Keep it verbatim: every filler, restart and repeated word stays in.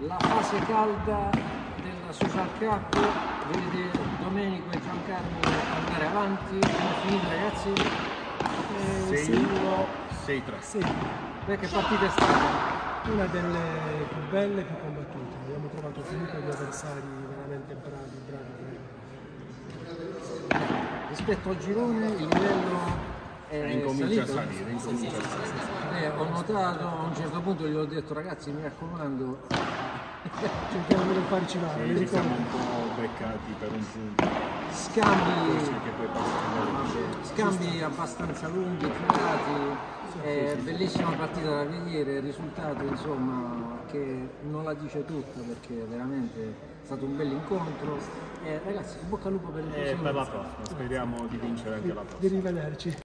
la fase calda della Social Cup, vedete Domenico e Giancarlo andare avanti. Come finita, ragazzi? sei uno, sei tre. Perché partita è stata? Una delle più belle e più combattute. Abbiamo trovato comunque degli avversari veramente bravi, bravi, bravi. Rispetto al girone il livello è incomincia salito. a salire, incomincia a salire. Eh, ho notato, a un certo punto gli ho detto ragazzi mi raccomando, Cerchiamo di non farci male, mi Sì, ricordo. siamo un po' beccati per un punto. scambi, Forse che poi passano. scambi abbastanza lunghi, tirati, è bellissima partita da vedere, il risultato insomma che non la dice tutta perché veramente è stato un bel incontro. Eh, ragazzi, in bocca al lupo per il E prossimo. per la prossima, speriamo di vincere anche la prossima. Di rivederci.